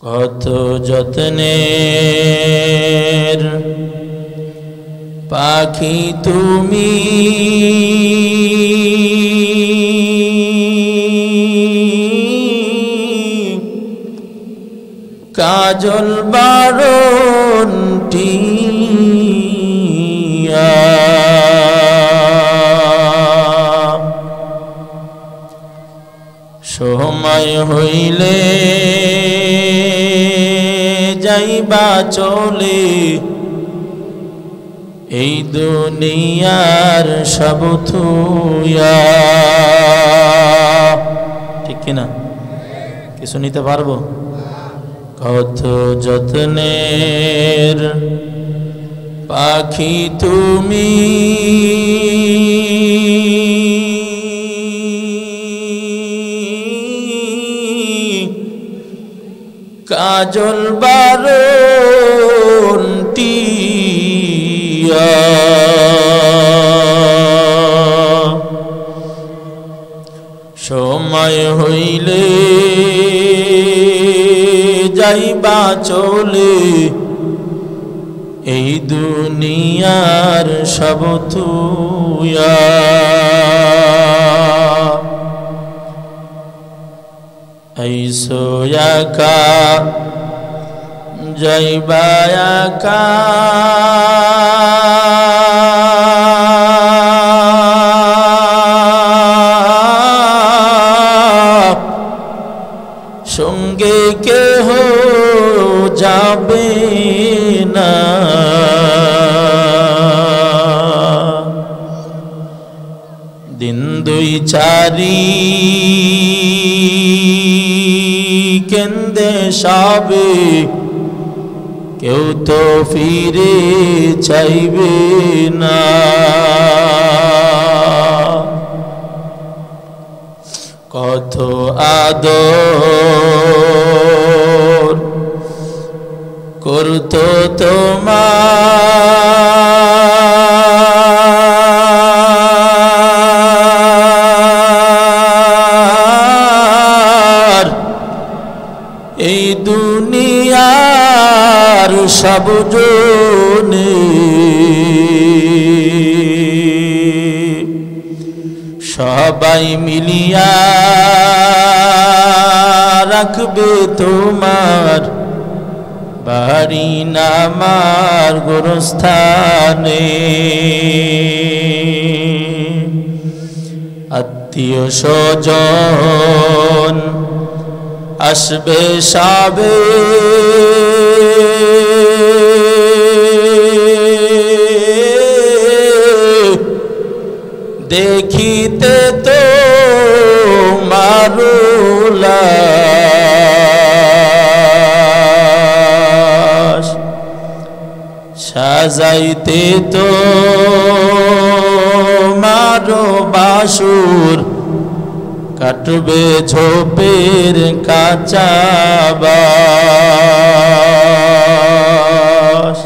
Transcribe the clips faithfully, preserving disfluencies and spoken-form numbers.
কত যত্নের পাখি তুমি, কাজল বারণ টিয়া, সময় হইলে যাইবা চলে, এই দুনিয়ার সব থুয়া। ঠিক কিনা? কিছু নিতে পারবো? কত যত্নের পাখি তুমি, কাজল বারণ টিয়া, সময় হইলে যাইবা চলে, এই দুনিয়ার সব থুয়া। ऐसो याका जाइबा याका, संगे केह जाबे ना, दिन दुई चारी केंदे शाबे, केउ तो फिरे चाइबे ना। कत आदर करतो तोमार, এই দুনিয়ার সব জনে, সবাই মিলিয়া রাখবে তোমার বাড়ি নামার গোরস্থানে। আত্মীয় স্বজন আসবে সবে, দেখিতে তো মারুলাস, সাজাইতে তো মারো বাসুর, কাটবে ঝোপের কাঁচা বাস।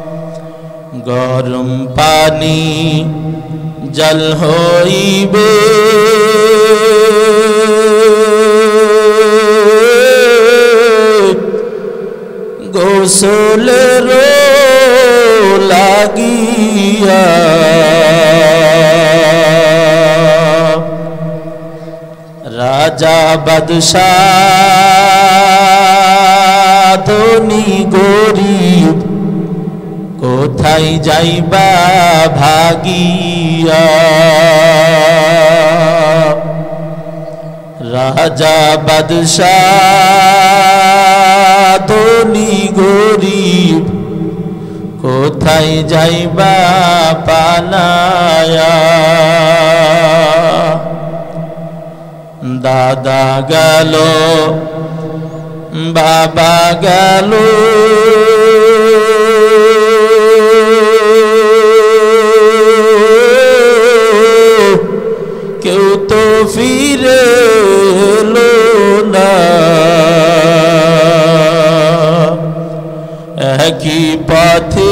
গরম পানি জল হইবে, গোসলের লাগিয়া, রাজা বাদশাহ ধনী গরিব কোথায় যাইবা ভাগিয়া, রাজা বাদশাহ ধনী গরিব কোথায় যাইবা পালায়া। দাদা গেল বাবা গেল, কেউ তো ফিরে এলো না, একই পথে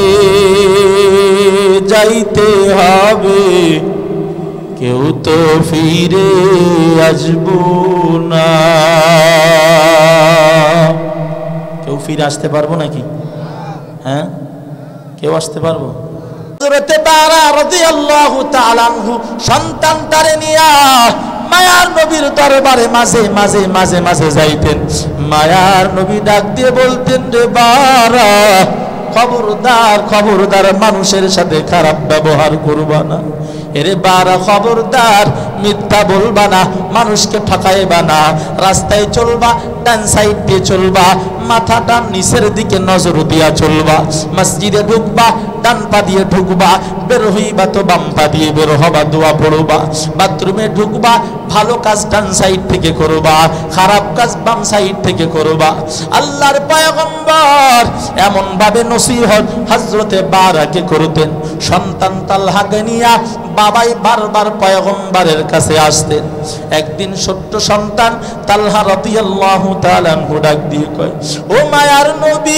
যাইতে হবে, কেউ তো ফিরে আসবো না। ফিরে আসতে পারবো নাকি? হ্যাঁ, কেউ আসতে পারবো? হযরতে বারা রাদিয়াল্লাহু তাআলা আনহু সন্তান তারে নিয়া মায়ার নবীর দরবারে মাঝে মাঝে মাঝে মাঝে যাইতেন। মায়ার নবী ডাক দিয়ে বলতেন, রে বারা, খবরদার খবরদার মানুষের সাথে খারাপ ব্যবহার করবা না। এরে বারা, খবরদার মিথ্যা বলবা না, মানুষকে ঠকাইবা না। রাস্তায় চলবা ডান সাইড দিয়ে চলবা, মাথাটা নিচের দিকে নজর দিয়া চলবা। মসজিদে ঢুকবা ডান পা দিয়ে ঢুকবা, বের হইবা তো বাম পা দিয়ে বের হবা, দোয়া পড়বা। বাথরুমে ঢুকবা, ভালো কাজ ডান সাইড থেকে করবা, খারাপ কাজ বাম সাইড থেকে করবা। আল্লাহর পয়গম্বর এমন ভাবে নসিহত হযরতে বারাকে করতেন। সন্তান তালহাকে নিয়া বাবাই বারবার পয়গম্বরের কাছে আসতেন। একদিন ছোট্ট সন্তান তালহা রাদিয়াল্লাহু তাআলা আনহু ডাক দিয়ে কয়, ও মায়ার নবী,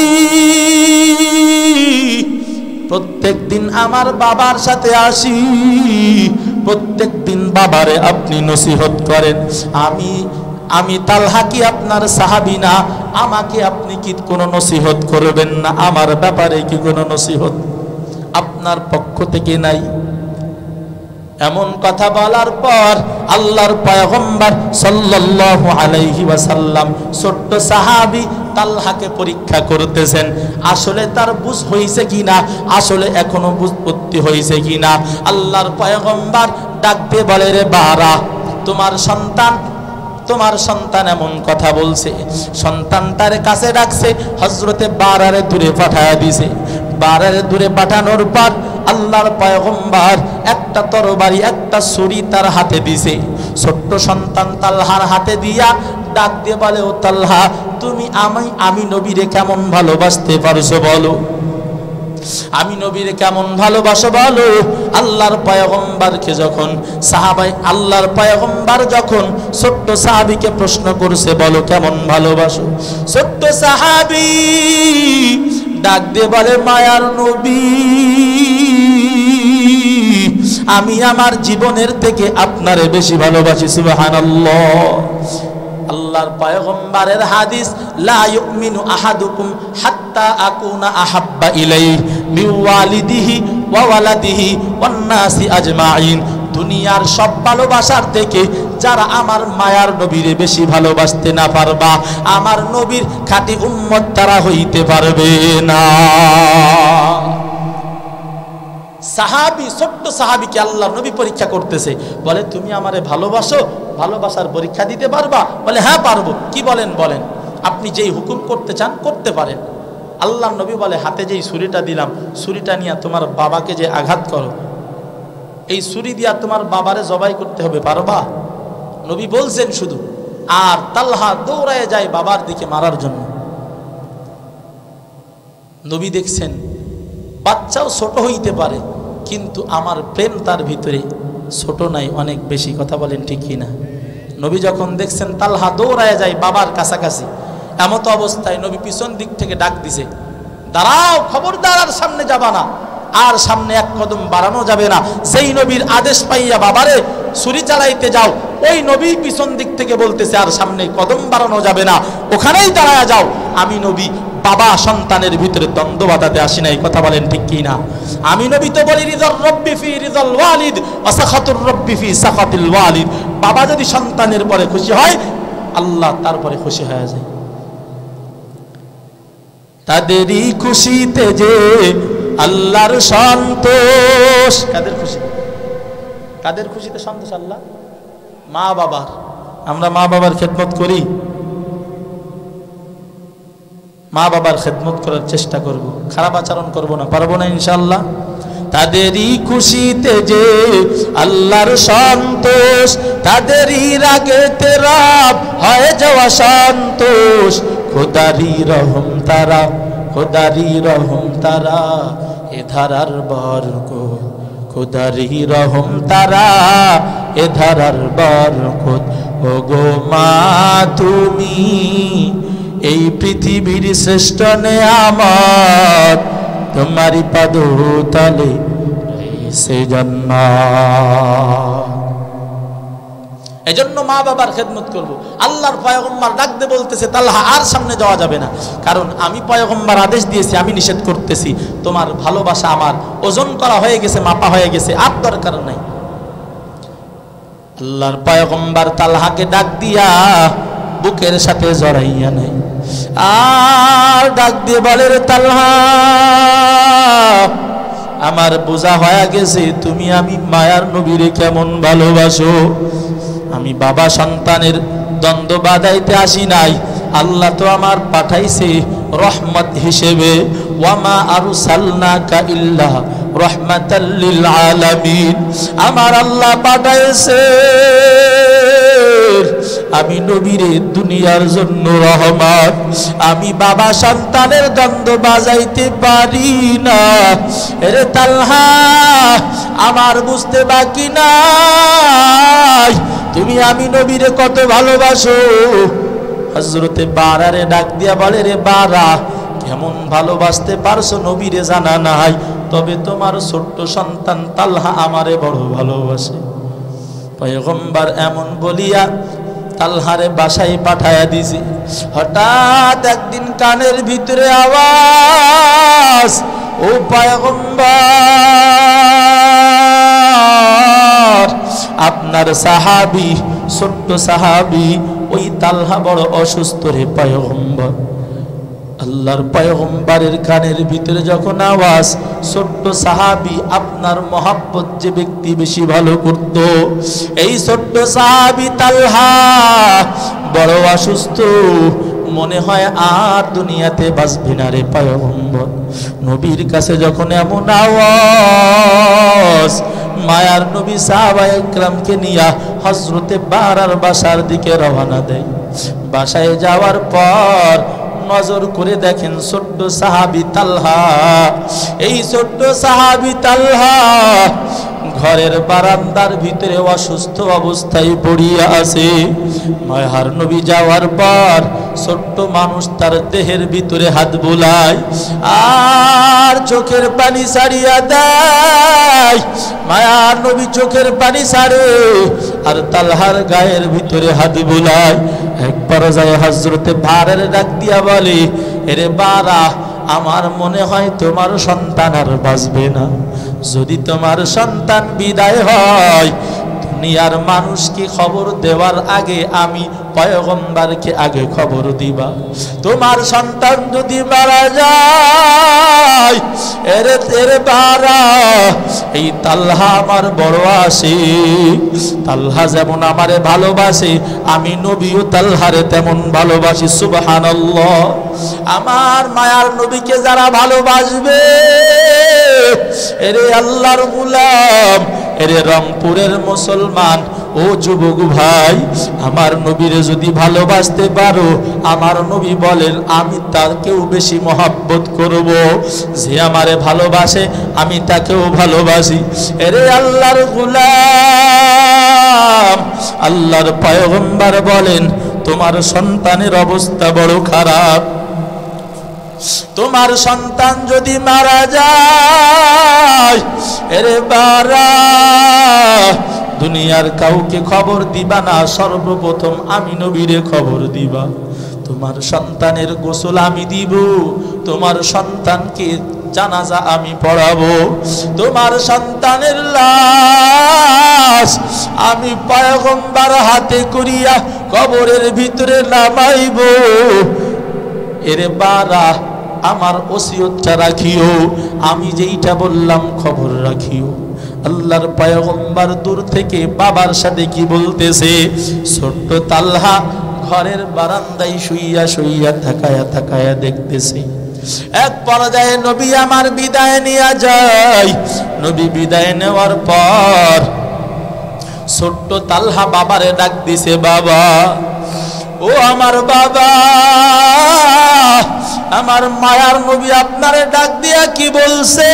প্রত্যেক দিন আমার বাবার সাথে আসি, প্রত্যেক দিন বাবারে আপনি নসিহত করেন। আমি আমি তালহা কি আপনার সাহাবী না? আমাকে আপনি কি কোনো নসিহত করবেন না? আমার ব্যাপারে কি কোনো নসিহত আপনার পক্ষ থেকে নাই? এমন কথা বলার পর আল্লাহর পয়গম্বর সাল্লাল্লাহু আলাইহি ওয়াসাল্লাম ছোট্ট সাহাবী তালহাকে পরীক্ষা করতেছেন, আসলে তার বুঝ হইছে কিনা, আসলে এখনো বুঝপত্তি হইছে কিনা। আল্লাহর পয়গম্বর ডাক দিয়ে বলে, রে বারা, তোমার সন্তান তোমার সন্তান এমন কথা বলছে। সন্তান তার কাছে ডাকছে, হযরতে বারারে দূরে পাঠায় দিছে। বারারে দূরে পাঠানোর পর আল্লাহর পয়গম্বর একটা তরবারি, একটা ছুরি তার হাতে দিছে। ছোট্ট সন্তান তালহার হাতে দিয়া ডাক দিয়ে বলে, ও তালহা, তুমি আমি আমি নবীরে কেমন ভালোবাসতে পারছো বলো? আমি নবীরে কেমন ভালোবাসো বলো? আল্লাহর পয়গম্বরকে যখন সাহাবাই আল্লাহর পয়গম্বর যখন ছোট্ট সাহাবীকে প্রশ্ন করছে, বলো কেমন ভালোবাসো? ছোট্ট সাহাবী ডাক দিয়ে বলে, মায়ার নবী, আমি আমার জীবনের থেকে আপনারে বেশি ভালোবাসি। সুবহানাল্লাহ। আল্লাহর পয়গম্বরের হাদিস, লা ইউমিনু আহাদুকুম হাত্তা আকুনা আহাব্বা ইলাইহি মিন ওয়ালিদিহি ওয়া ওয়ালাদিহি ওয়ান নাসি আজমাইন। দুনিয়ার সব ভালোবাসার থেকে যারা আমার মায়ার নবীরে বেশি ভালোবাসতে না পারবা, আমার নবীর খাঁটি উম্মত তারা হইতে পারবে না। সাহাবী, ছোট্ট সাহাবীকে আল্লাহর নবী পরীক্ষা করতেছে, বলে, তুমি আমারে ভালোবাসো? ভালোবাসার পরীক্ষা দিতে পারবা? বলে, হ্যাঁ পারবো। কি বলেন? বলেন। আপনি যেই হুকুম করতে চান করতে পারেন। আল্লাহর নবী বলে, হাতে যেই ছুরিটা দিলাম, ছুরিটা নিয়ে তোমার বাবাকে যে আঘাত করো, এই ছুরি দিয়া তোমার বাবারে জবাই করতে হবে, পারবা? নবী বলছেন শুধু। আর তালহা দৌড়ায় যায় বাবার দিকে মারার জন্য। নবী দেখছেন বাচ্চাও ছোট হইতে পারে, কিন্তু আমার প্রেম তার ভিতরে ছোট নাই, অনেক বেশি। কথা বলেন ঠিক কিনা? নবী যখন দেখছেন তালহা দৌড়ায় যায় বাবার কাছাকাছি, এমত অবস্থায় নবী পিছন দিক থেকে ডাক দিছে, দাঁড়াও, খবরদার, আর সামনে যাবা না, আর সামনে এক কদম বাড়ানো যাবে না। সেই নবীর আদেশ পাইয়া বাবারে ছুরি চালাইতে যাও, ওই নবী পিছন দিক থেকে বলতেছে, আর সামনে কদম বাড়ানো যাবে না, ওখানেই দাঁড়ায় যাও। আমি নবী বাবা সন্তানের ভিতরে দ্বন্দ্ব বাঁধাতে আসি নাই। কথা বলেন ঠিক কি না? আমি নবী তো বলি, রিদার রব্বি ফি রিদাল ওয়ালিদ ওয়া সাখাতুর রব্বি ফি সাখাতিল ওয়ালিদ। বাবা যদি সন্তানের পরে খুশি হয়, আল্লাহ তারপরে খুশি হয়ে যায়। তাদেরই খুশিতে যে আল্লাহর সন্তোষ। কাদের খুশি? কাদের খুশিতে সন্তোষ? আল্লাহ। মা বাবার। আমরা মা বাবার খেদমত করি, মা বাবার খেদমত করার চেষ্টা করব, খারাপ আচরণ করব না, পারবো না ইনশাআল্লাহ। তাদেরই খুশিতে যে আল্লাহর সন্তোষ, তাদেরই রাগেতে রব হয়ে যাওয়া সন্তোষ। খোদারি রহম তারা, খোদারি রহম তারা, এ ধারার বরকত। খোদারি রহম তারা, এ ধারার বরকত। ও গো মা তুমি এই পৃথিবীর শ্রেষ্ঠ নেয়ামত, তোমারই পাদতলে রয়েছে জান্নাত। এজন্য মা বাবার খেদমত করব। আল্লাহর পয়গম্বর ডাক দিয়ে বলতেছে তালহা আর সামনে যাওয়া যাবে না, কারণ আমি পয়গম্বর আদেশ দিয়েছি, আমি নিষেধ করতেছি। তোমার ভালোবাসা আমার ওজন করা হয়ে গেছে, মাপা হয়ে গেছে, আর দরকার নাই। আল্লাহর পয়গম্বর তালহাকে ডাক দিয়া বুকের সাথে জড়াইয়া নেয়, আর ডাক দিয়ে বলে রে তালহা, আমার বোঝা হয়ে গেছে তুমি আমি মায়ার নবীরে কেমন ভালোবাসো। আমি বাবা সন্তানের দ্বন্দ্ব বাঁধাইতে আসি নাই, আল্লাহ তো আমার পাঠাইছে রহমত হিসেবে। ওয়ামা আরসালনাকা ইল্লা রাহমাতাল লিল আলামিন, আমার আল্লাহ পাঠাইছে আমি নবীরে দুনিয়ার জন্য রহমত। আমি বাবা সন্তানের দ্বন্দ্ব বাজাইতে পারি না। এরে তালহা আমার বুঝতে বাকি নাই তুমি আমি নবীরে কত ভালোবাসো। হযরতে বারারে ডাক দিয়া বলে রে বারা, কেমন ভালোবাসতে পারছো নবীরে জানা নাই, তবে তোমার ছোট্ট সন্তান তালহা আমারে বড় ভালোবাসে। পয়গম্বর এমন বলিয়া তালহারে বাসায় পাঠায়া দিছি। হঠাৎ একদিন কানের ভিতরে আওয়াজ, ও পয়গম্বর আপনার সাহাবী, ছোট্ট সাহাবী ওই তালহা বড় অসুস্থ রে পয়গম্বর। আল্লাহর পয়গম্বরের কানের ভিতরে যখন আওয়াজ, ছোট্ট সাহাবী আপনার মহব্বত যে ব্যক্তি বেশি ভালো করত, এই ছোট্ট সাহাবী তালহা বড় অসুস্থ, মনে হয় আর দুনিয়াতে বাঁচবে না রে পয়গম্বর। নবীর কাছে যখন এমন আওয়াজ, মায়ার নবী সাহাবায়ে কেরামকে নিয়া হযরতে বারার বাসার দিকে রওনা দেয়। বাসায় যাওয়ার পর নজর করে দেখেন ছোট্ট সাহাবী তালহা, এই ছোট্ট সাহাবী তালহা ঘরের বারান্দার ভিতরে অসুস্থ অবস্থায় পড়িয়া আছে। মায়ার নবী যাওয়ার পর ছোট্ট মানুষ তার দেহের ভিতরে হাত বুলায় আর চোখের পানি ছাড়িয়া দেয়। মায়ার নবী চোখের পানি ছাড়ে আর তালহার গায়ের ভিতরে হাত বুলায়। একবার যায় হযরতে বারার ডাক দিয়া বলে, এরে বারা, আমার মনে হয় তোমার সন্তান আর বাঁচবে না। যদি তোমার সন্তান বিদায় হয়, দুনিয়ার মানুষকে খবর দেওয়ার আগে আমি পয়গম্বরকে আগে খবর দিবা। তোমার সন্তান যদি মারা যায়, এরে তেরে বারা, এই তালহা আমার বড় আশিক। তালহা যেমন আমারে ভালোবাসে, আমি নবীও তালহারে তেমন ভালোবাসি। সুবহানাল্লাহ। আমার মায়ার নবীকে যারা ভালোবাসবে, এরে আল্লাহর গোলাম, এরে রংপুরের মুসলমান, ও যুবক ভাই, আমার নবীরে যদি ভালোবাসতে পারো, আমার নবী বলেন আমি তাকেও বেশি মহব্বত করব। যে আমারে ভালোবাসে আমি তাকেও ভালোবাসি। এরে আল্লাহর গোলাম, আল্লাহর পয়গম্বর বলেন তোমার সন্তানের অবস্থা বড় খারাপ। তোমার সন্তান যদি মারা যায়, এরে বারা, দুনিয়ার কাউকে খবর দিবা না, সর্বপ্রথম আমি নবীরে খবর দিবা। তোমার সন্তানের গোসল আমি দিব, তোমার সন্তানকে জানাজা আমি পড়াবো, তোমার সন্তানের লাশ আমি পয়গম্বর হাতে করিয়া কবরের ভিতরে নামাইব। এরে বারা, আমার ওসিয়তটা রাখিও, আমি যেইটা বললাম খবর রাখিও। আল্লাহর পয়গম্বর দূর থেকে বাবার সাথে কি বলতেছে, ছোট্ট তালহা ঘরের বারান্দায় শুইয়া শুইয়া তাকায়া তাকায়া দেখতেছে। এক পর্যায়ে নবী আমার বিদায় নিয়ে যায়। নবী বিদায় নেওয়ার পর ছোট্ট তালহা বাবারে ডাক দিছে, বাবা, ও আমার বাবা, আমার মায়ার নবী আপনারে ডাক দিয়া কি বলছে,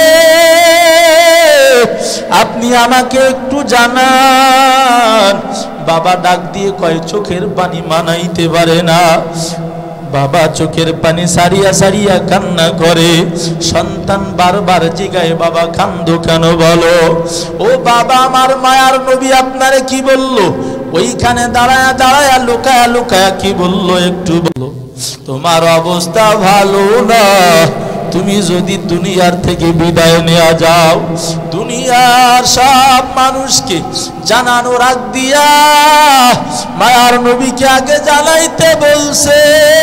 আপনি আমাকে একটু জানান। বাবা ডাক দিয়ে কয়, চোখের পানি মানাইতে পারে না। বাবা চোখের পানি সারিয়া সারিয়া কান্না করে। সন্তান বারবার জিগায়, বাবা কান্দো কেন বলো? ও বাবা, আমার মায়ার নবী আপনারে কি বললো? ওইখানে দাঁড়ায়া দাঁড়ায়া লুকায়া লুকায়া কি বললো একটু বলো। তোমার অবস্থা ভালো না, তুমি যদি দুনিয়ার থেকে বিদায় নেওয়া যাও, দুনিয়ার সব মানুষকে জানানোর আগ দিয়া মায়ার নবীকে আগে জানাইতে বলছে,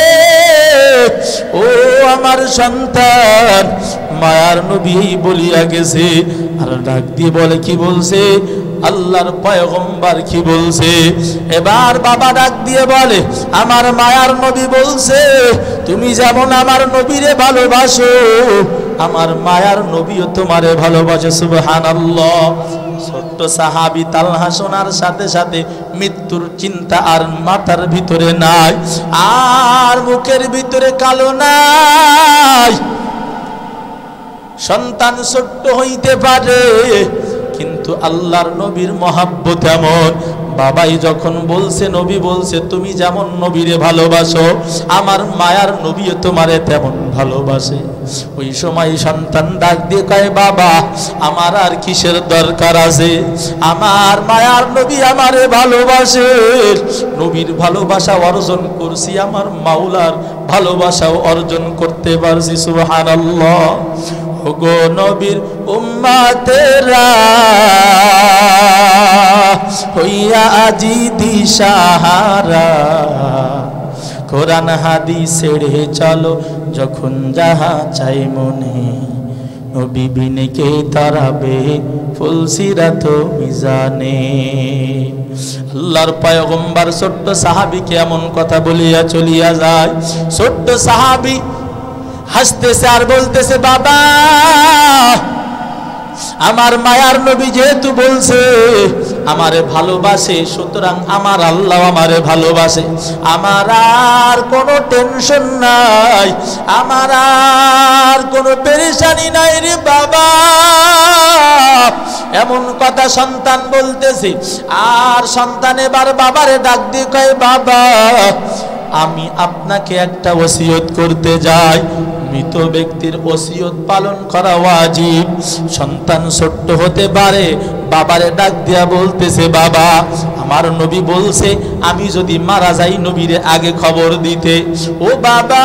ও আমার সন্তান, মায়ার নবী বলিয়া গেছে। আর ডাক দিয়ে বলে কি বলছে? আল্লাহর পয়গম্বর কি বলছে? এবার বাবা ডাক দিয়ে বলে, আমার মায়ার নবী বলছে, তুমি যেমন আমার নবীরে ভালোবাসো, আমার মায়ার নবীও তোমারে ভালোবাসে। সুবহানাল্লাহ। ছোট্ট সাহাবী তালহা শোনার সাথে সাথে মৃত্যুর চিন্তা আর মাথার ভিতরে নাই, আর মুখের ভিতরে কালো নাই। সন্তান ছোট্ট হইতে পারে, কিন্তু আল্লাহর নবীর মহাব্বত এমন। বাবাই যখন বলছে, নবী বলছে, তুমি যেমন নবীরে ভালোবাসো, আমার মায়ার নবীও তোমারে তেমন ভালোবাসে। ওই সময় সন্তান ডাক দিয়ে কয়, বাবা আমার আর কিসের দরকার আছে, আমার মায়ার নবী আমারে ভালোবাসে, নবীর ভালোবাসা অর্জন করছি, আমার মাওলার ভালোবাসাও অর্জন করতে পারছি। সুবহানাল্লাহ। ওগো নবীর উম্মতেরা হইয়া আজি দিশাহারা, কোরআন হাদিস ছেড়ে চলো যখন যাহা চাই মনে, নবী বিনে কে তারাবে ফুলসিরাত মিজানে। আল্লাহর পয়গম্বর ছোট্ট সাহাবীকে এমন কথা বলিয়া চলিয়া যায়। ছোট্ট সাহাবী হাসতেছে আর বলতেছে, বাবা আমার মায়ার নবী যেহেতু বলছে আমারে ভালোবাসে, সুতরাং আমার আল্লাহ আমারে ভালোবাসে, আমার আর কোনো টেনশন নাই, আমার আর কোনো পেরেশানি নাই রে বাবা। এমন কথা সন্তান বলতেছে। আর সন্তান এবার বাবারে ডাক দিয়ে কয়, বাবা আমি আপনাকে একটা ওসিয়ত করতে যাই। মৃত ব্যক্তির ওসিয়ত পালন করা ওয়াজিব। সন্তান ছোট্ট হতে পারে, বাবারে ডাক দিয়া বলতেছে, বাবা আমার নবী বলছে আমি যদি মারা যাই নবীরে আগে খবর দিতে। ও বাবা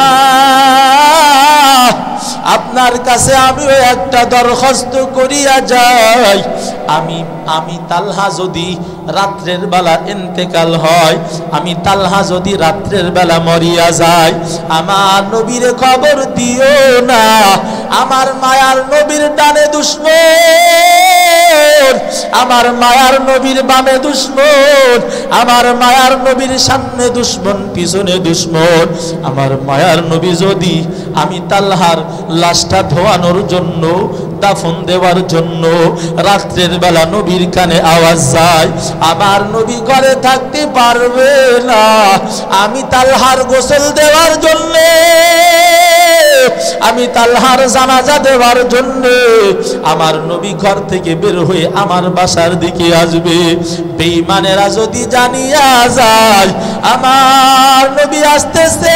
আপনার কাছে আমিও একটা দরখাস্ত করিয়া যাই, আমি আমি তালহা যদি রাত্রের বেলা ইন্তেকাল হয়, আমি তালহা যদি রাত্রের বেলা মরিয়া যায়, আমার নবীরে খবর দিও না। আমার মায়ার নবীর ডানে দুশমন, আমার মায়ার নবীর বামে দুশমন, আমার মায়ার নবীর সামনে দুশমন, পিছনে দুশমন। আমার মায়ার নবী যদি আমি তালহার লাশটা ধোয়ানোর জন্য, দাফন দেওয়ার জন্য রাত্রের বেলা নবীর কানে আওয়াজ যায়, আমার নবী ঘরে থাকতে পারবে না। আমি তালহার গোসল দেওয়ার জন্য, আমি তালহার জানাজা দেওয়ার জন্য আমার নবী ঘর থেকে বের হয়ে আমার বাসার দিকে আসবে। বেঈমানেরা যদি জানিয়া যায় আমার নবী আসতেছে,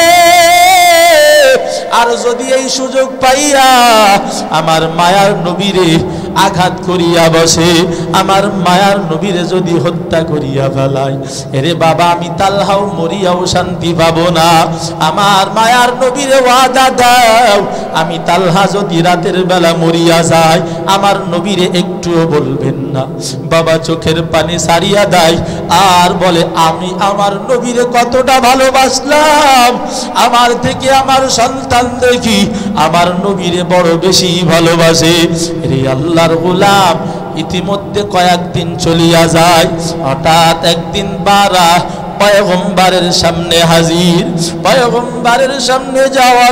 আর যদি এই সুযোগ পাইয়া আমার মায়ার নবীরে আঘাত করিয়া বসে, আমার মায়ার নবীরে যদি হত্যা করিয়া ফেলায়, এরে বাবা আমি তালহাও মরিয়াও শান্তি পাবো না। আমার মায়ার নবীরে ওয়াদা দাও, আমি তালহা যদি রাতের বেলা মরিয়া যায় আমার নবীরে একটুও বলবেন না। বাবা চোখের পানি সারিয়া দেয় আর বলে, আমি আমার নবীরে কতটা ভালোবাসলাম, আমার থেকে আমার সন্তান দেখি আমার নবীরে বড় বেশি ভালোবাসে। রে আল্লাহর গোলাম, ইতিমধ্যে কয়েকদিন চলিয়া যায়। হঠাৎ একদিন বারা পয়গম্বরের সামনে হাজির। পয়গম্বরের সামনে যাওয়ার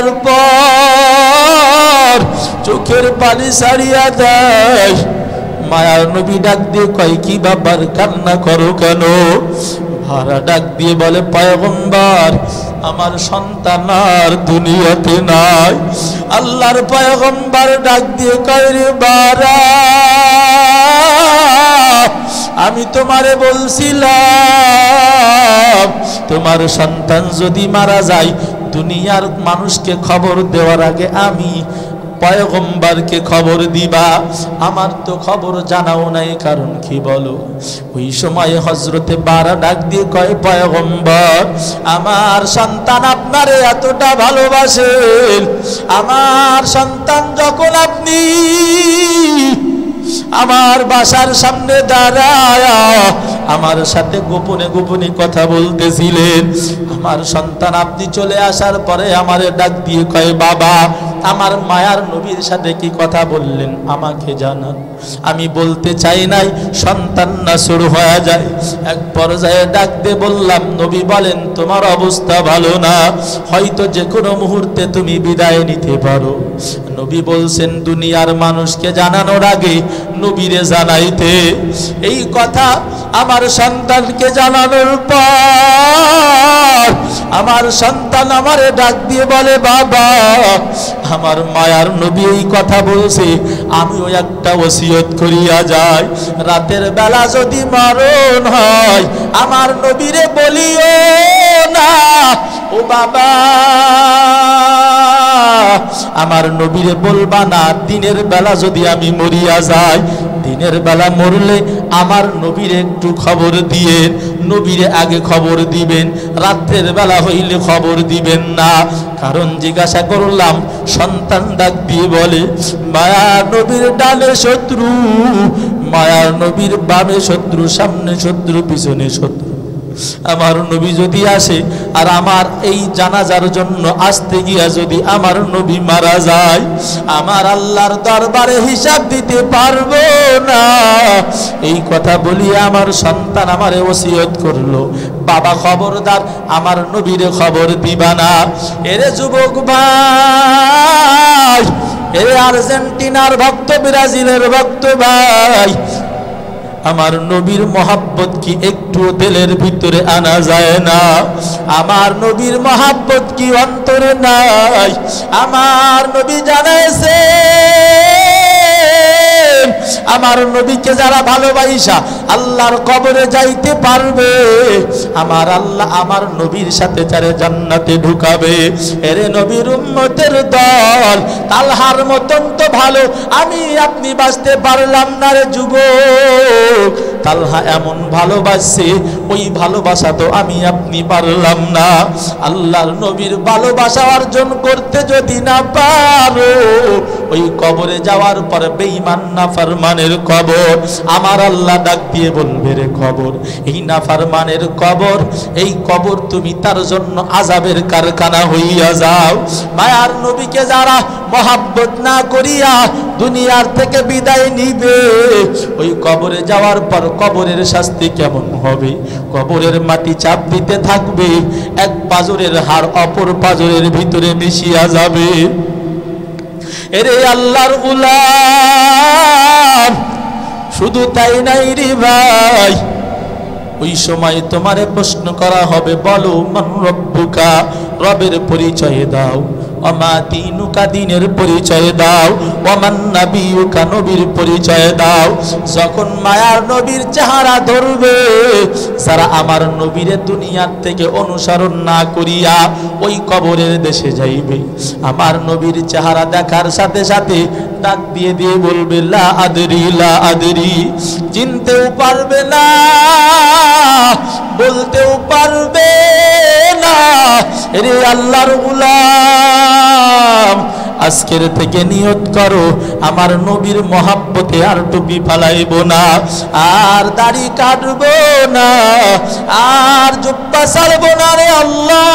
পর চোখের পানি ছাড়িয়া দেয়। মায়ার নবী ডাক দিয়ে কয়, কি বাবার কান্না করো কেন? ভাড়া ডাক দিয়ে বলে, পয়গম্বর আমার সন্তান আর দুনিয়াতে নাই। আল্লাহর পয়গম্বর ডাক দিয়ে কয়, রে বারা আমি তোমারে বলছিলাম তোমার সন্তান যদি মারা যায় দুনিয়ার মানুষকে খবর দেওয়ার আগে আমি পয়গম্বরকে খবর দিবা, আমার তো খবর জানাও নাই, কারণ কি বলো? ওই সময় হযরতে বারা ডাক দিয়ে কয়, পয়গম্বর, আমার সন্তান আপনারে এতটা ভালোবাসেন, আমার সন্তান যখন আপনি আমার বাসার সামনে দাঁড়ায় আমার সাথে গোপনে গোপনে কথা বলতেছিলেন, আমার সন্তান আপনি চলে আসার পরে আমারে ডাক দিয়ে কয়, বাবা, আমার মায়ার নবীর সাথে কি কথা বললেন আমাকে জানান। আমি বলতে চাই নাই, সন্তান না শুরু হয়ে যায়। এক পর্যায়ে ডাক দিয়ে বললাম, নবী বলেন, তোমার অবস্থা ভালো না, হয়তো যে কোনো মুহূর্তে তুমি বিদায় নিতে পারো। নবী বলছেন, দুনিয়ার মানুষকে জানানোর আগে নবীরে জানাইতে। এই কথা আমার সন্তানকে জানানোর পর আমার সন্তান আমারে ডাক দিয়ে বলে, বাবা, আমার মায়ার নবী এই কথা বলছে, আমিও একটা ওসিয়ত করিয়া যাই, রাতের বেলা যদি মরণ হয় আমার নবীরে বলিও না। ও বাবা, আমার নবীরে বলবা না, দিনের বেলা যদি আমি মরিয়া যাই, দিনের বেলা মরলে আমার নবীরে একটু খবর দিয়েন, নবীরে আগে খবর দিবেন, রাতের বেলা হইলে খবর দিবেন না। কারণ জিজ্ঞাসা করলাম, সন্তান ডাক দিয়ে বলে, মায়ার নবীর ডানে শত্রু, মায়ার নবীর বামে শত্রু, সামনে শত্রু, পিছনে শত্রু। আমার নবী যদি আসে আর আমার এই জানাজার জন্য আসতে গিয়া যদি আমার নবী মারা যায়, আমার আল্লাহর দরবারে হিসাব দিতে পারবো না। এই কথা বলি আমার সন্তান আমারে ওসিয়ত করলো, বাবা খবরদার আমার নবীরে খবর দিবা না। এরে যুবক ভাই, এরে আর্জেন্টিনার ভক্ত, ব্রাজিলের ভক্ত ভাই, আমার নবীর মহাব্বত কি একটু দিলের ভিতরে আনা যায় না? আমার নবীর মহাব্বত কি অন্তরে নাই? আমার নবী জানাইছে, আমার নবীকে যারা ভালোবাসা আল্লাহর কবরে যাইতে পারবে, আমার আল্লাহ আমার নবীর সাথে যারা জান্নাতে ঢুকাবে। এরে নবীর উম্মতের দল, তালহার মতন তো ভালো আমি আপনি বাঁচতে পারলাম না রে যুবক। তালহা এমন ভালোবাসে, ওই ভালোবাসা তো আমি আপনি পারলাম না। আল্লাহর নবীর ভালোবাসা অর্জন করতে যদি না পারো, ওই কবরে যাওয়ার পর বেঈমান নাফরমানের কবর, আমার আল্লাহ ডাক দিয়ে বলবে, রে কবর, এই নাফরমানের কবর, এই কবর তুমি তার জন্য আযাবের কারখানা হইয়া যাও। মায়ার নবীকে যারা মহাব্বত না করিয়া দুনিয়ার থেকে বিদায় নিবে, ওই কবরে যাওয়ার পর কবরের শাস্তি কেমন হবে? কবরের মাটি চাপ দিতে থাকবে, এক পাজরের হাড় অপর পাজরের ভিতরে মিশিয়া যাবে। এরে আল্লাহর গোলাম, শুধু তাই নাই রে ভাই, ওই সময় তোমারে প্রশ্ন করা হবে, বলো মান রব্বুকা, রবের পরিচয় দাও। ওমা দীনুকা, দিনের পরিচয় দাও। ওমান নাবিয়ুকা, নবীর পরিচয় দাও। যখন মায়ার নবীর চেহারা ধরবে, যারা আমার নবীরে দুনিয়ার থেকে অনুসরণ না করিয়া ওই কবরের দেশে যাইবে, আমার নবীর চেহারা দেখার সাথে সাথে ডাক দিয়ে দিয়ে বলবে, লা আদরি, লা আদরি, চিনতেও পারবে না, বলতেও পারবে না। রে আল্লাহর গোলাম, আজকের থেকে নিয়ত করো, আমার নবীর মহাব্বতে আর টুপি ফালাইব না, আর দাড়ি কাটবো না, আর জুব্বা ছাড়বো না রে আল্লাহ,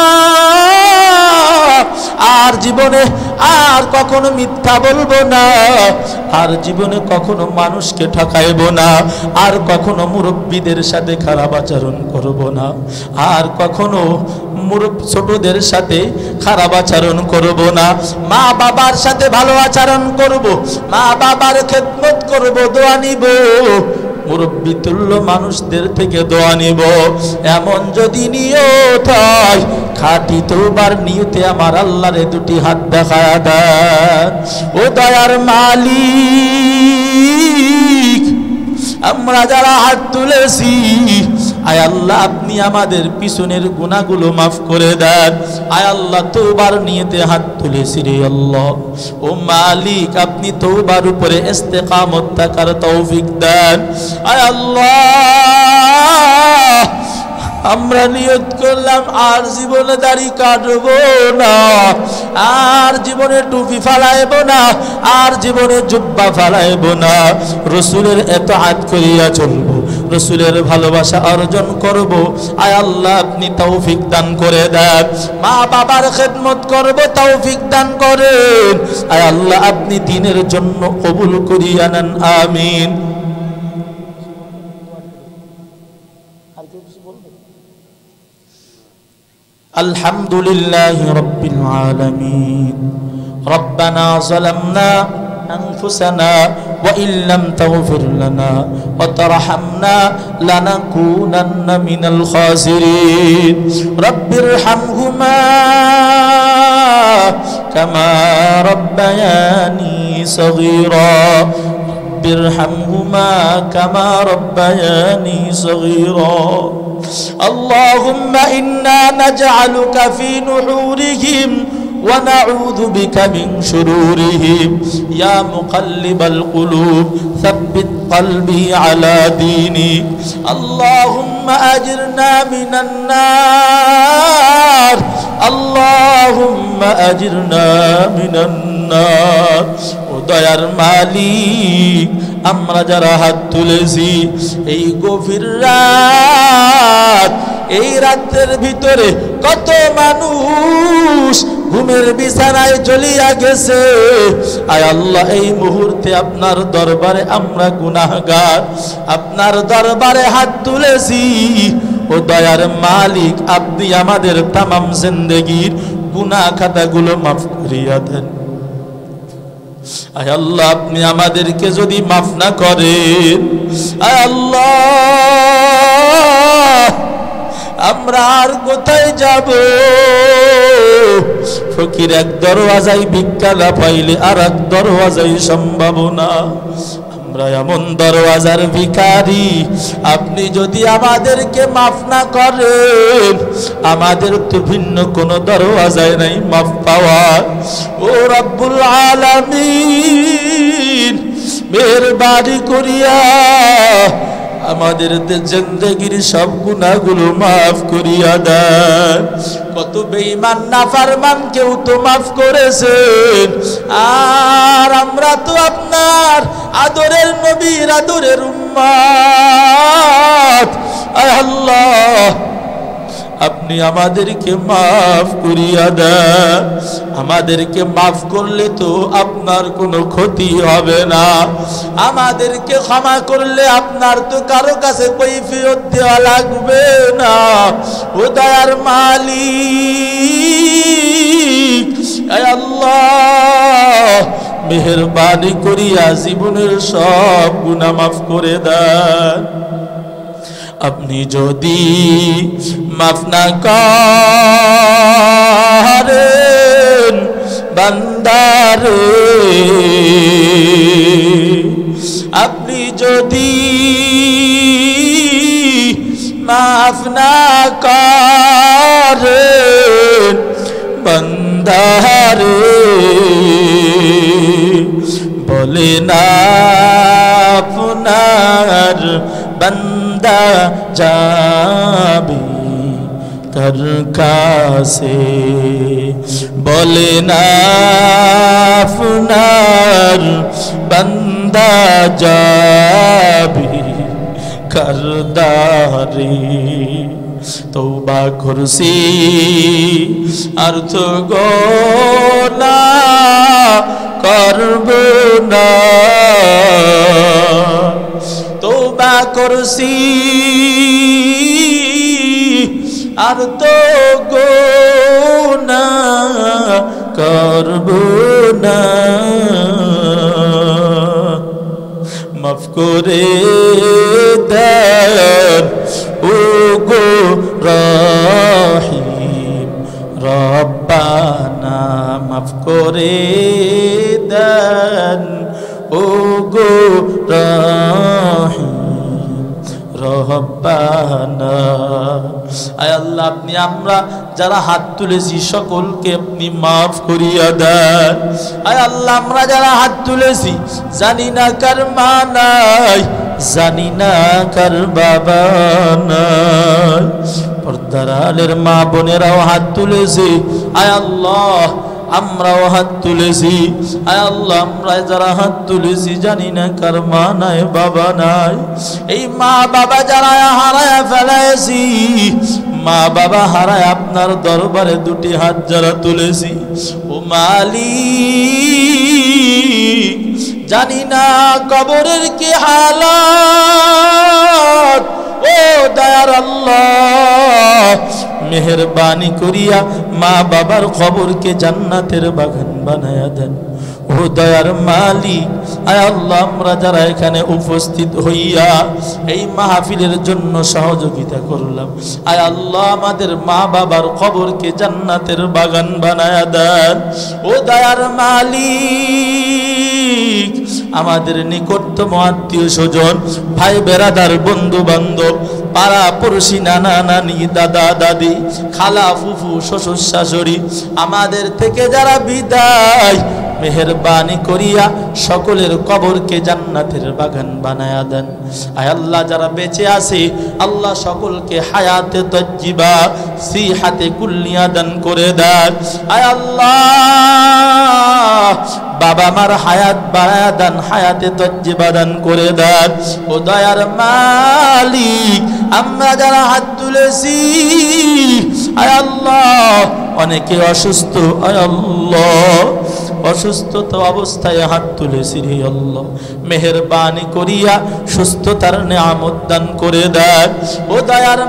আর জীবনে আর কখনো মিথ্যা বলবো না, আর জীবনে কখনো মানুষকে ঠকাইব না, আর কখনো মুরব্বীদের সাথে খারাপ আচরণ করব না, আর কখনো ছোটদের সাথে খারাপ আচরণ করব না, মা বাবার সাথে ভালো আচরণ করব, মা বাবার খেদমত করব, দোয়া নিব, মুরব্বী তুল্য মানুষদের থেকে দোয়া নিব। এমন যদি নিয়ত হয়, খাঁটি তওবার নিয়তে আমার আল্লাহরে দুটি হাত দেখায়া দেন। ও দয়ার মালিক, আমরা যারা হাত তুলেছি, আয় আল্লাহ আপনি আপনি আমাদের পিছনের গুনাহগুলো মাফ করে দেন। আয় আল্লাহ তওবার নিয়তে হাত তুলেছি রে আল্লাহ, ও মালিক আপনি তওবার উপরে ইস্তেকামত থাকার তৌফিক দেন। আয় আল্লাহ আমরা নিয়ত করলাম আর জীবনে দাড়ি কাটবো না, আর জীবনে টুপি ফালাইব না, আর জীবনে জুব্বা ফালাইব না, রসুলের ইতাআত করিয়া চলবো, রসুলের ভালোবাসা অর্জন করব। আয় আল্লাহ আপনি তৌফিক দান করে দেন। মা বাবার খেদমত করব, তৌফিক দান করেন। আয় আল্লাহ আপনি দ্বীনের জন্য কবুল করিয়া নেন, আমিন। আলহামদুলিল্লাহি রাব্বিল আলামিন। রব্বানা যালামনা أنفسنا وإن لم تغفر لنا وترحمنا لنكونن من الخاسرين رب ارحمهما كما ربياني صغيرا رب ارحمهما كما ربياني صغيرا اللهم إنا نجعلك في نحورهم ونعوذ بك من شرورهم يا مقلب القلوب ثبت قلبي على دينك اللهم أجرنا من النار اللهم أجرنا من النار উদয়ার মালিক আমরা যারা হাত তুলেছি এই গভীর রাত, এই রাতের ভিতরে কত মানুষ ঘুমের বিছানায় জ্বলিয়া গেছে। আয় আল্লাহ এই মুহূর্তে আপনার দরবারে আমরা গুনাহগার, আপনার দরবারে হাত তুলেছি। ও দয়ার মালিক আপনি আমাদের তামাম জিন্দেগির গুনাহ খাতাগুলো মাফ করিয়া দেন। আয় আল্লাহ আপনি আমাদেরকে যদি মাফ না করেন, আয় আল্লাহ আমরা আর কোথায় যাব? ফকির এক দরওয়াজায় ভিক্ষা না পাইলে আর এক দরওয়াজায় সম্ভাবনা। আমরা এমন দরওয়াজার ভিখারি, আপনি যদি আমাদেরকে মাফ না করেন আমাদের তো ভিন্ন কোনো দরওয়াজায় নাই মাফ পাওয়ার। ও রব্বুল আলামিন মেহেরবানি করিয়া আমাদের জিন্দেগির সব গুনাহগুলো মাফ করিয়া দেন। কত বেঈমান নাফরমান কেউ তো মাফ করেছেন, আর আমরা তো আপনার আদরের নবীর আদরের উম্মত। আয় আল্লাহ আপনি আমাদেরকে মাফ করিয়া দেন। আমাদেরকে মাফ করলে তো আপনার কোনো ক্ষতি হবে না, আমাদেরকে ক্ষমা করলে আপনার তো কারো কাছে কৈফিয়ত দেওয়া লাগবে না। ও দয়ার মালিক আয় আল্লাহ মেহেরবানি করিয়া জীবনের সব গুনাহ মাফ করে দেন। আপনি যদি মাফ না করেন বান্দারে, আপনি যদি মাফ না করেন বান্দারে, বলে না আপনার বান্দা যাবে কার কাছে, বলে না আপনার বান্দা যাবে কার দ্বারে। তওবা করছি আর তো গুনাহ করব না, তওবা করছি আর তো গুনাহ করব না। মাফ করে দেন ও গো রহিম রব্বানা, মাফ করে দেন ও গো রহিম রব্বানা। আয় আল্লাহ আপনি আমরা যারা হাত তুলেছি সকলকে আপনি মাফ করিয়া দেন। আয় আল্লাহ আমরা যারা হাত তুলেছি জানি না কার মা নাই, জানি না কার বাবা নাই, পর্দার আলের মা বোনেরাও হাত তুলেছে। আয় আল্লাহ আমরাও হাত তুলেছি। আয় আল্লাহ আমরা যারা হাত তুলেছি জানি না কার মা নাই বাবা নাই। এই মা বাবা যারা হারায় ফেলেছি, মা বাবা হারায় আপনার দরবারে দুটি হাত যারা তুলেছি, ও মালিক জানি না কবরের কি হালাত। ও দয়ার আল্লাহ মেহেরবানি করিয়া মা বাবার কবরকে জান্নাতের বাগান বানায়া দেন। ও দয়ার মালিক আয় আল্লাহ আমরা যারা এখানে উপস্থিত হইয়া এই মাহফিলের জন্য সহযোগিতা করলাম, আয় আল্লাহ আমাদের মা বাবার কবরকে জান্নাতের বাগান বানায়া দেন। ও দয়ার মালিক আমাদের নিকটতম আত্মীয় স্বজন, ভাই বেরাদার, বন্ধু বান্ধব, পাড়া পড়শি, নানা নানি, দাদা দাদি, খালা ফুফু, শ্বশুর শাশুড়ি, আমাদের থেকে যারা বিদায়, মেহেরবানি করিয়া সকলের কবরকে জান্নাতের বাগান বানায়া দেন। আয় আল্লাহ যারা বেঁচে আছে আল্লাহ সকলকে হায়াতে তজ্জিবা সিহাতে কুল্লিয়া দান করে দেন। আয় আল্লাহ বাবা মার হায়াত বাড়ায়া দেন, হায়াতে তজ্জিবা দান করে দেন। ও দয়ার মালিক আমরা যারা হাত তুলেছি আয় আল্লাহ অনেকে অসুস্থ, আয় আল্লাহ অসুস্থতা অবস্থায় হাত তুলেছি রে আল্লাহ মেহেরবানি করিয়া সুস্থতার নিয়ামত দান করে দেন। ও দয়ার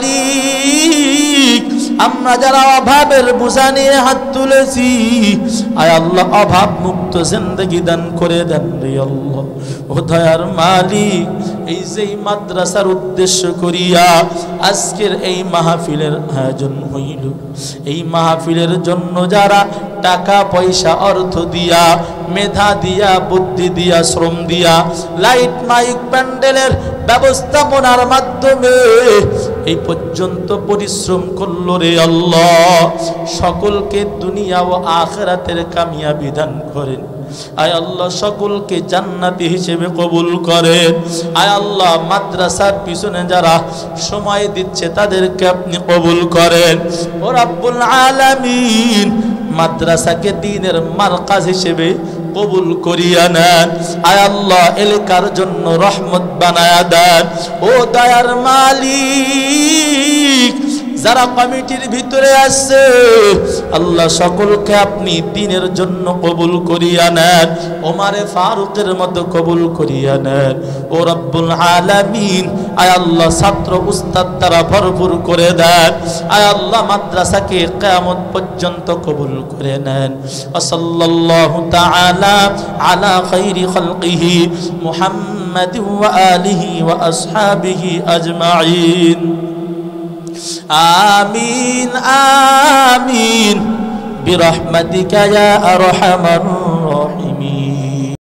মালিক আমরা যারা অভাবের বোঝা নিয়ে হাত তুলেছি আয় আল্লাহ অভাব মুক্ত জিন্দেগি দান করে দেন রে আল্লাহ। ও দয়ার মালিক এই যে মাদ্রাসার উদ্দেশ্য করিয়া আজকের এই মাহফিলের আয়োজন হইল, এই মাহফিলের জন্য যারা টাকা পয়সা অর্থ দিয়া, মেধা দিয়া, বুদ্ধি দিয়া, শ্রম দিয়া, লাইট মাইক প্যান্ডেলের ব্যবস্থাপনার মাধ্যমে এই পর্যন্ত পরিশ্রম করলো রে আল্লাহ সকলকে দুনিয়া ও আখিরাতের কামিয়াবি দান করেন। আয় আল্লাহ সকলকে জান্নাতি হিসেবে কবুল করেন। আয় আল্লাহ মাদ্রাসার পিছনে যারা সময় দিচ্ছে তাদেরকে আপনি কবুল করেন। ও রাব্বুল আলামিন মাদ্রাসাকে দ্বীনের মারকাজ হিসেবে কবুল করিয়া নেন। আয় আল্লাহ এলাকার জন্য রহমত বানায়া দেন। ও দয়ার মালিক যারা কমিটির ভিতরে আছে আল্লাহ সকলকে আপনি দ্বীনের জন্য কবুল করিয়া নেন, ওমারে ফারুকের মতো কবুল করিয়া নেন। ও রব্বুল আলামিন আয় আল্লাহ ছাত্র উস্তাদ দ্বারা ভরপুর করে দেন। আয় আল্লাহ মাদ্রাসাকে কিয়ামত পর্যন্ত কবুল করে নেন। সাল্লাল্লাহু তাআলা আলা খাইরি খালকিহি মুহাম্মাদিন ওয়া আলিহি ওয়া আসহাবিহি আজমাইন। আমিন আমিন বিরহমাতিকা ইয়া আরহামার